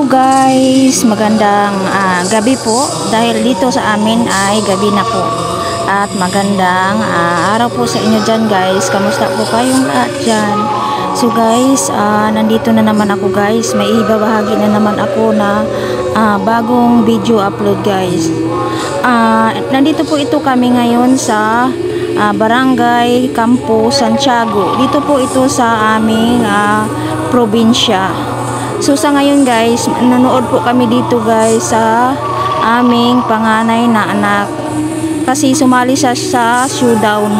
guys, magandang gabi po dahil dito sa amin ay gabi na po. At magandang araw po sa inyo dyan guys. Kamusta po kayong lahat dyan? So guys, nandito na naman ako guys. May ibabahagi na naman ako na bagong video upload guys. Nandito po ito kami ngayon sa Barangay Campo Santiago. Dito po ito sa aming probinsya. So sa ngayon guys, nanonood po kami dito guys sa aming panganay na anak. Kasi sumali siya sa showdown.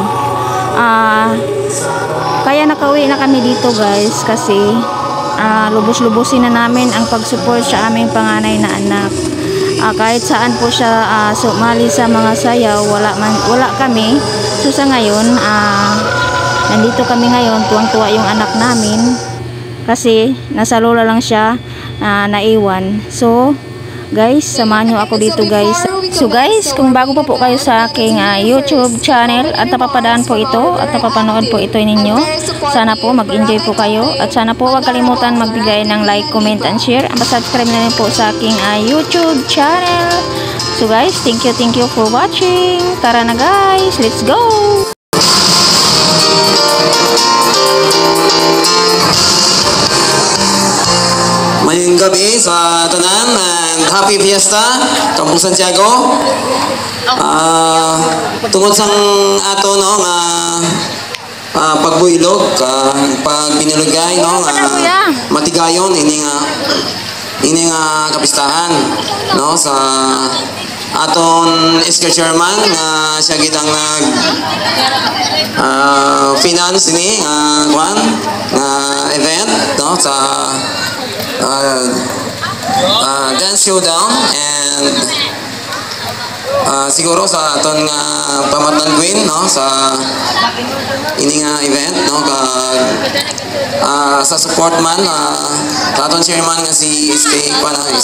Kaya nakauwi na kami dito guys kasi lubos-lubusin na namin ang pag-support sa aming panganay na anak. Kahit saan po siya sumali sa mga sayaw, wala kami. So sa ngayon, nandito kami ngayon, tuwang-tuwa yung anak namin. Kasi nasa lola lang siya naiwan. So guys, samahan nyo ako dito guys. So guys, kung bago pa po kayo sa aking YouTube channel at napapadaan po ito at napapanood po ito ninyo, sana po mag-enjoy po kayo at sana po huwag kalimutan magbigay ng like, comment, and share. Subscribe na rin po sa aking YouTube channel. So guys, thank you for watching. Tara na guys, let's go! Mayong gabi sa tanan and happy fiesta Campo Santiago. Tungod sang ato no nga pagbuilog, pag binilugay no matigayon ini nga kapistahan no sa aton SK chairman nga siya gitang nag finance ni event no sa dance showdown and siguro sa aton nga pamatan queen no sa ini nga event no sa support man sa aton chairman nga si SK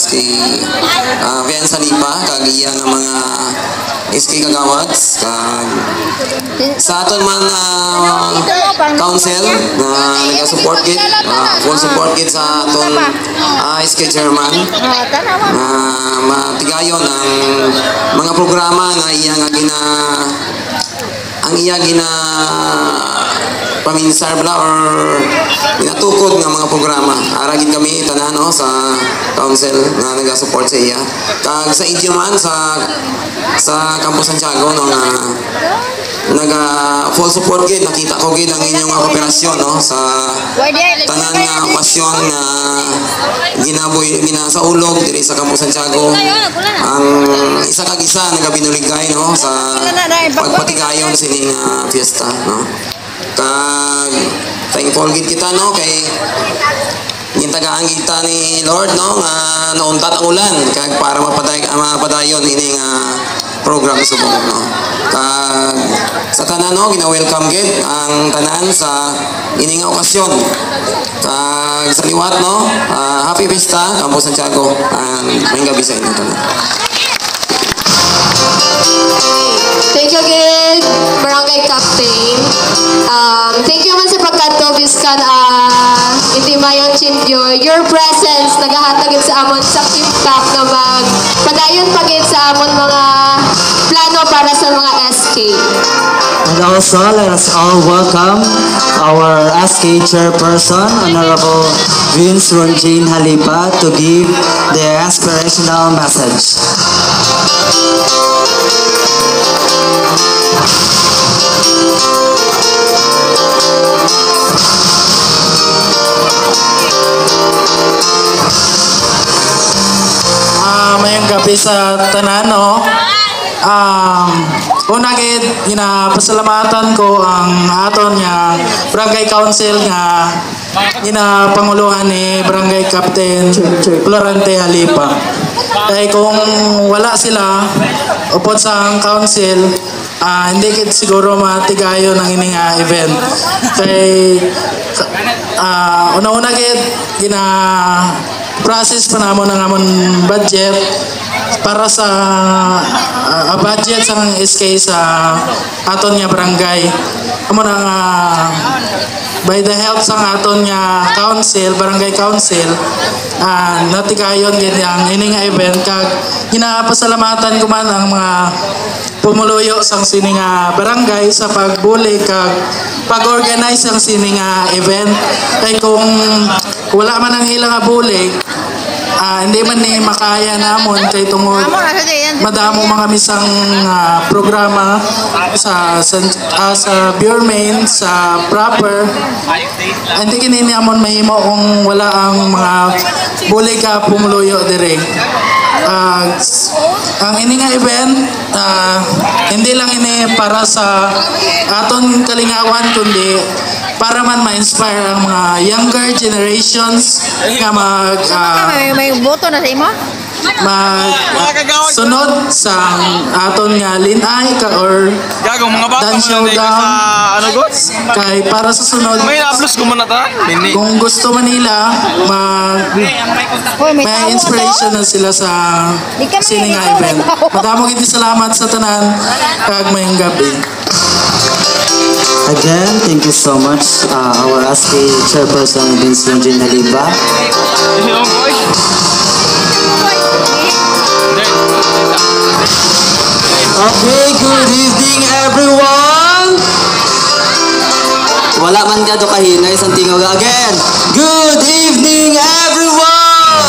Vian Salipa kag iya nga mga SK Kagawads kag sa aton man council na nag-support gid full support gid sa aton SK chairman na matigayon ang mga programa na iya nga gina paminsar bla or ginatukod nga mga programa. Aragin kami tanan no sa council nga naga-support sa iya. Kag sa inyo man sa Campo Santiago no nga naga full support gid, nakita ko gid ang inyong mga kooperasyon no sa tanan nga pasyon nga ginasaulog diri sa Campo Santiago. Ang isa kag isa nagabinuligay no sa pagpatigayon sa ining fiesta no. Kag thankful gid kita no kay gintagaan kita ni Lord no nga nauntat ang ulan kag para mapadayon ini nga program subong no. Kag sa tanan no gina-welcome gid ang tanan sa ini nga okasyon. Kag sa liwat no happy fiesta Campo Santiago and mayong gabi sa inyo tanan. Thank you again, Barangay Captain. Thank you man sa pagkanto, Biskan Intimayon Chimpyo. Your presence, nagahatagin sa amon sa impact na magpadayon pagin sa amon mga plano para sa mga SK. And also, let us all welcome our SK Chairperson, Honorable Vince Ronjin Halipa, to give the aspirational message. Mayang gabi sa tanan no. Una gid ginapasalamatan ko ang aton nga Barangay Council nga ginapanguluhan ni Barangay Captain Florante Halipa. Kaya kung wala sila upod sa council, hindi gid siguro matigayon ang ining event. Kay una-una gid process pa namon ang amon budget para sa budget sa SK sa aton nga barangay. Amo na by the help sa aton nga council, barangay council, natikayon gid ang ini nga event kag ginapasalamatan ko man ang mga pumuluyo sang sini nga barangay sa pagbuli kag pag-organize ang sini nga event. Kay kung wala man ang ilang nga bulig, hindi man ni makaya namon kay tungod madamo mga misang programa sa Pure Main sa proper, hindi kini amon mahimo kung wala ang mga bulig ka pumuluyo dire. Ang ini nga event hindi lang ini para sa aton kalingawan kundi para man ma-inspire ang mga younger generations nga may boto na sa imo? sunod sa aton nga linay ka or Gagong mga bata dance mo na showdown sa ano gods? kay para sa sunod May na-upload ko man na ta? Hindi. kung gusto man nila may inspiration na sila sa sini nga event. Madamo gid salamat sa tanan kag mayong gabi. Again, thank you so much, our SK Chairperson Vince Ronjin Halipa. Okay, good evening everyone! Wala man ka do kahinay sa tingog again. Good evening everyone!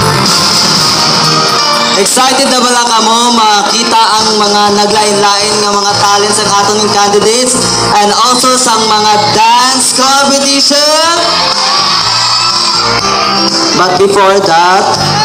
Excited na bala ka mo makita ang mga naglain-lain ng mga talents ng ating candidates and also sa mga dance competition? But before that,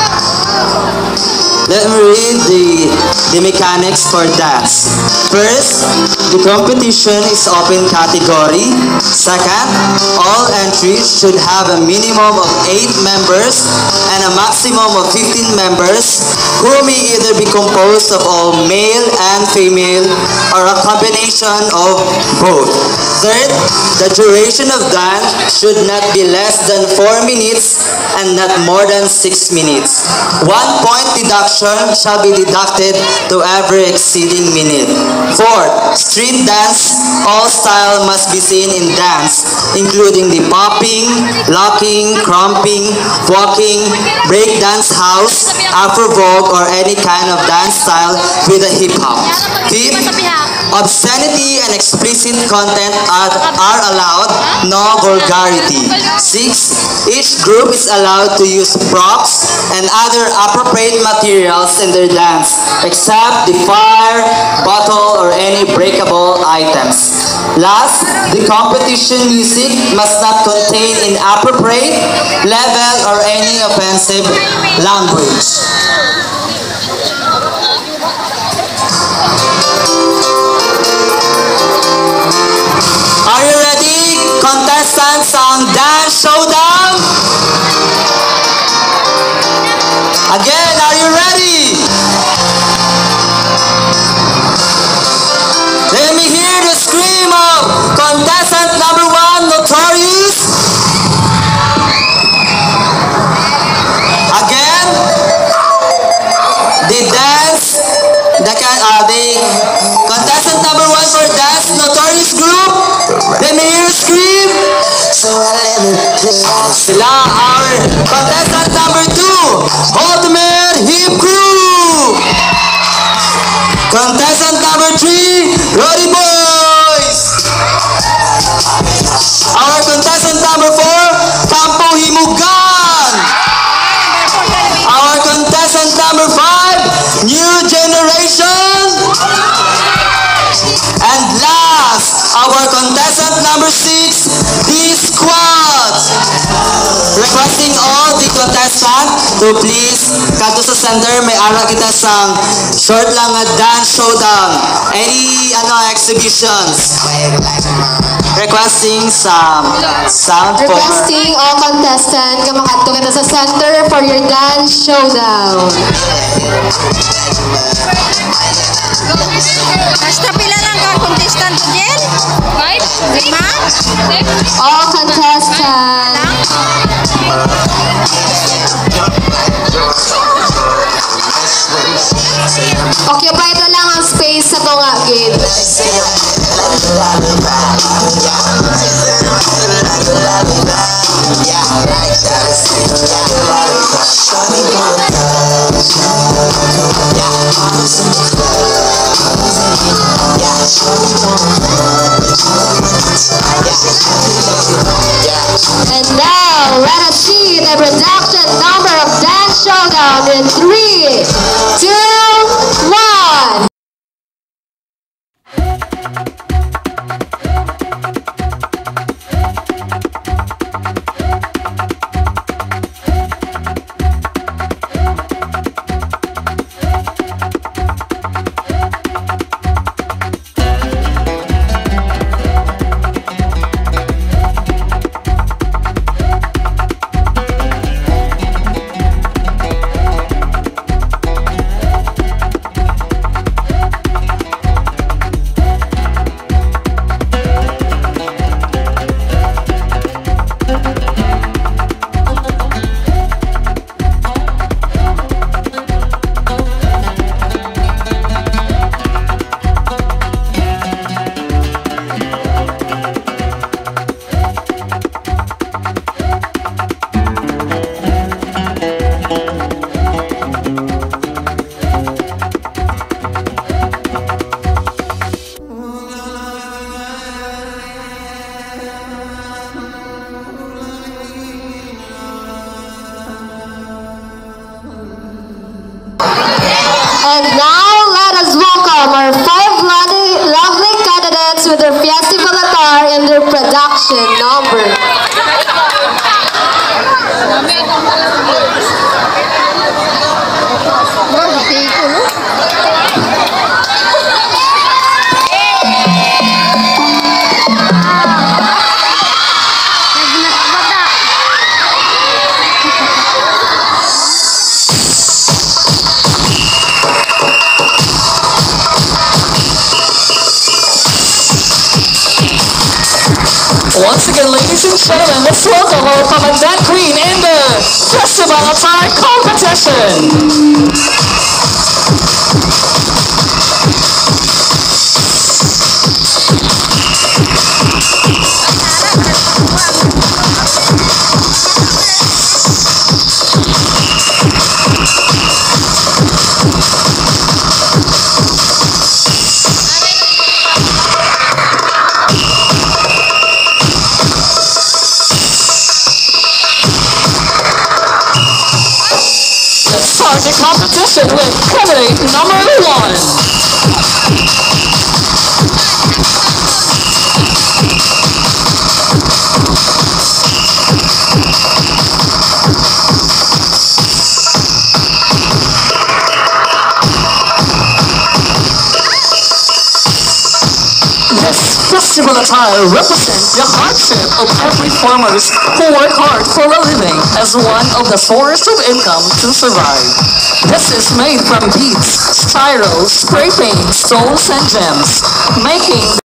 let me read the mechanics for dance. First, the competition is open category. Second, all entries should have a minimum of 8 members and a maximum of 15 members who may either be composed of all male and female or a combination of both. Third, the duration of dance should not be less than 4 minutes and not more than 6 minutes. 1 point deduction shall be deducted to every exceeding minute. Fourth, street dance, all style must be seen in dance, including the popping, locking, crumping, walking, break dance house, afro-vogue, or any kind of dance style with a hip-hop. Fifth, obscenity and explicit content are allowed, no vulgarity. Sixth, each group is allowed to use props and other appropriate materials in their dance, except the fire, bottle, or any breakable items. Last, the competition music must not contain inappropriate, level, or any offensive language. Are you ready, contestants on Dance Showdown? Again, are you ready? Let me hear the scream of contestant number 1, Notorious. Again, the contestant number 1 for Dance Notorious Group. Let me hear you scream. Sila our contestant number 2, Ultimate Hip Crew. Contestant number 3, Roddy Boys. Our contestant number 4, Campo Himugan. Our contestant number 5, New Generation. And last, our contestant number 6, D-Squad. Requesting all the contestants to please kadto sa center, may ara kita sang short lang nga dance showdown. Any exhibitions. Requesting some sound for Requesting all contestants nga makadto kita sa center for your dance showdown. Basta pila lang ka contestant to Jen? 5? 5? All contestants. Occupy na lang ang space sa tunga gate. question number. Once again, ladies and gentlemen, let's welcome our Commandant Queen in the Festival Attire Competition. Start the competition with candidate number 1. This festival attire represents the hardship of every farmers who work hard for a living as one of the sources of income to survive. This is made from beads, styros, spray paint, stones, and gems, making